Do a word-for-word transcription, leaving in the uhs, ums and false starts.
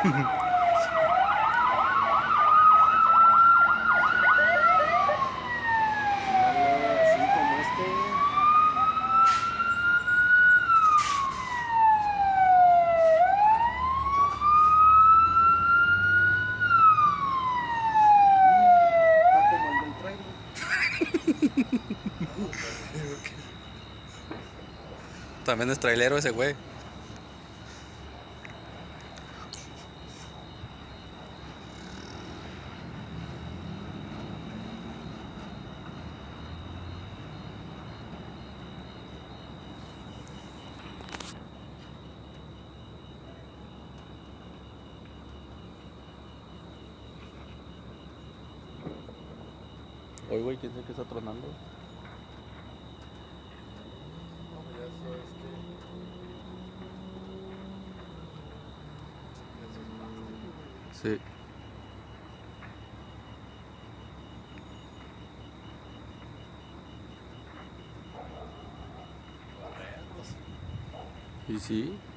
Ándale, así como este. Está como el del trailer. También es trailero ese güey. Oye, güey, ¿quién sabe qué está tronando? No, ya sabes que. Eso es pasto, güey. Sí. Perros. ¿Y sí?